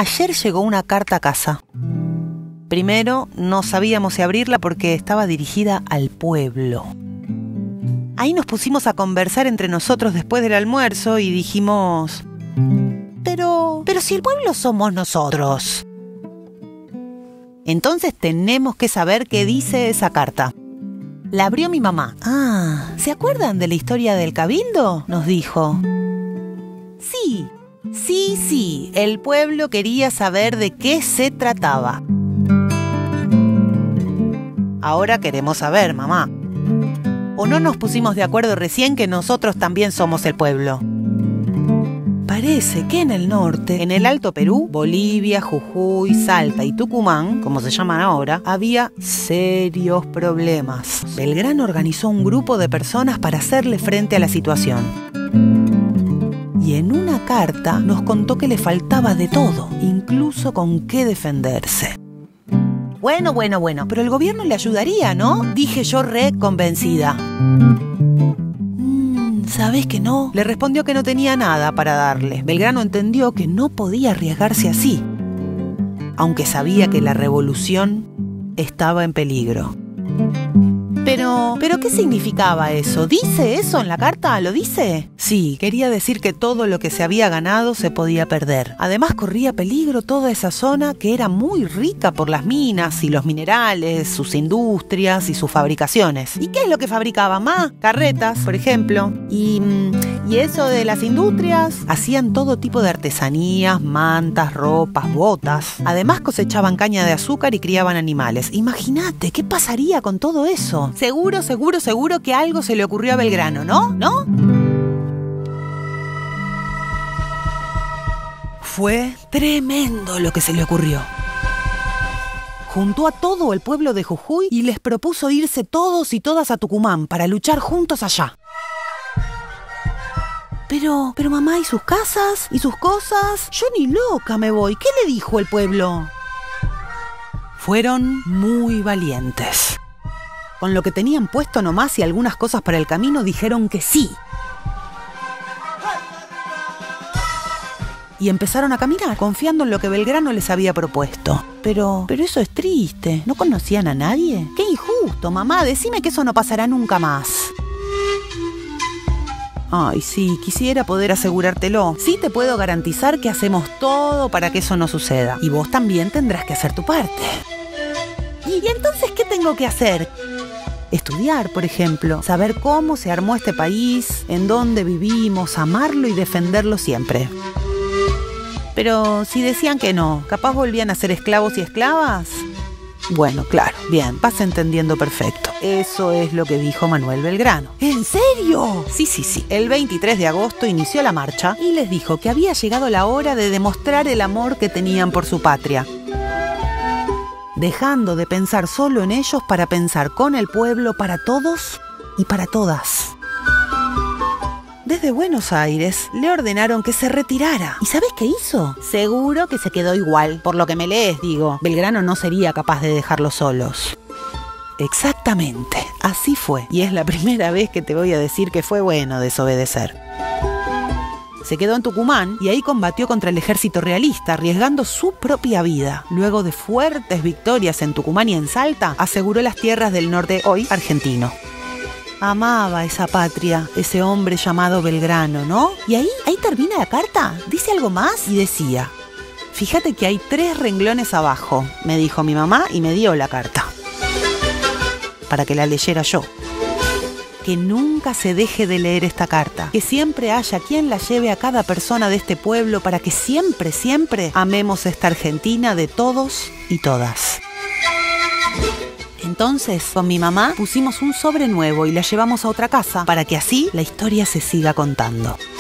ayer llegó una carta a casa. Primero, no sabíamos si abrirla porque estaba dirigida al pueblo. Ahí nos pusimos a conversar entre nosotros después del almuerzo y dijimos... Pero si el pueblo somos nosotros. Entonces tenemos que saber qué dice esa carta. La abrió mi mamá. ¿Se acuerdan de la historia del cabildo? Nos dijo. Sí, el pueblo quería saber de qué se trataba. Ahora queremos saber, mamá. ¿O no nos pusimos de acuerdo recién que nosotros también somos el pueblo? Parece que en el norte, en el Alto Perú, Bolivia, Jujuy, Salta y Tucumán, como se llaman ahora, había serios problemas. Belgrano organizó un grupo de personas para hacerle frente a la situación. Y en una carta nos contó que le faltaba de todo, incluso con qué defenderse. Bueno, pero el gobierno le ayudaría, ¿no? Dije yo convencida. ¿Sabes que no? Le respondió que no tenía nada para darle. Belgrano entendió que no podía arriesgarse así, aunque sabía que la revolución estaba en peligro. Pero ¿qué significaba eso? ¿Dice eso en la carta? ¿Lo dice? Sí, quería decir que todo lo que se había ganado se podía perder. Además corría peligro toda esa zona que era muy rica por las minas y los minerales, sus industrias y sus fabricaciones. ¿Y qué es lo que fabricaban más? Carretas, por ejemplo. Y eso de las industrias, hacían todo tipo de artesanías, mantas, ropas, botas. Además cosechaban caña de azúcar y criaban animales. Imagínate, ¿qué pasaría con todo eso? Seguro que algo se le ocurrió a Belgrano, ¿no? Fue tremendo lo que se le ocurrió. Juntó a todo el pueblo de Jujuy y les propuso irse todos y todas a Tucumán para luchar juntos allá. Pero mamá, ¿y sus casas? ¿Y sus cosas? Yo ni loca me voy. ¿Qué le dijo el pueblo? Fueron muy valientes. Con lo que tenían puesto nomás y algunas cosas para el camino, dijeron que sí. Y empezaron a caminar, confiando en lo que Belgrano les había propuesto. Pero eso es triste. ¿No conocían a nadie? ¡Qué injusto, mamá! Decime que eso no pasará nunca más. Ay, sí, quisiera poder asegurártelo. Sí te puedo garantizar que hacemos todo para que eso no suceda. Y vos también tendrás que hacer tu parte. ¿Y entonces qué tengo que hacer? Estudiar, por ejemplo, saber cómo se armó este país, en dónde vivimos, amarlo y defenderlo siempre. Pero si decían que no, ¿capaz volvían a ser esclavos y esclavas? Bueno, claro, bien, vas entendiendo perfecto. Eso es lo que dijo Manuel Belgrano. ¿En serio? Sí. El 23 de agosto inició la marcha y les dijo que había llegado la hora de demostrar el amor que tenían por su patria, dejando de pensar solo en ellos para pensar con el pueblo para todos y para todas. Desde Buenos Aires le ordenaron que se retirara. ¿Y sabes qué hizo? Seguro que se quedó igual. Por lo que me lees, digo, Belgrano no sería capaz de dejarlos solos. Exactamente, así fue. Y es la primera vez que te voy a decir que fue bueno desobedecer. Se quedó en Tucumán y ahí combatió contra el ejército realista, arriesgando su propia vida. Luego de fuertes victorias en Tucumán y en Salta, aseguró las tierras del norte, hoy argentino. Amaba esa patria, ese hombre llamado Belgrano, ¿no? Y ahí termina la carta. Dice algo más y decía: fíjate que hay 3 renglones abajo, me dijo mi mamá y me dio la carta para que la leyera yo. Que nunca se deje de leer esta carta, que siempre haya quien la lleve a cada persona de este pueblo para que siempre amemos esta Argentina de todos y todas. Entonces, con mi mamá pusimos un sobre nuevo y la llevamos a otra casa para que así la historia se siga contando.